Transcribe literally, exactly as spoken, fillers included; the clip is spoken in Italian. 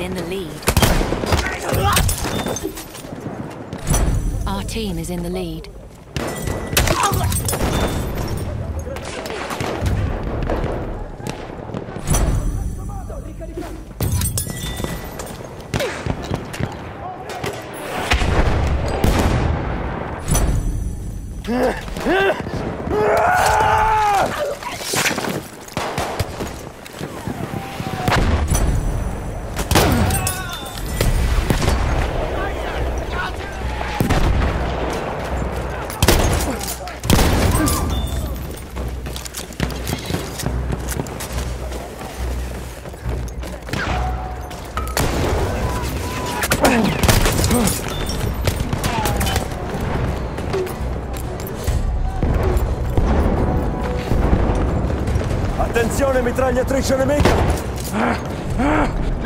in the lead. Our team is in the lead. Attenzione, mitragliatrice nemica!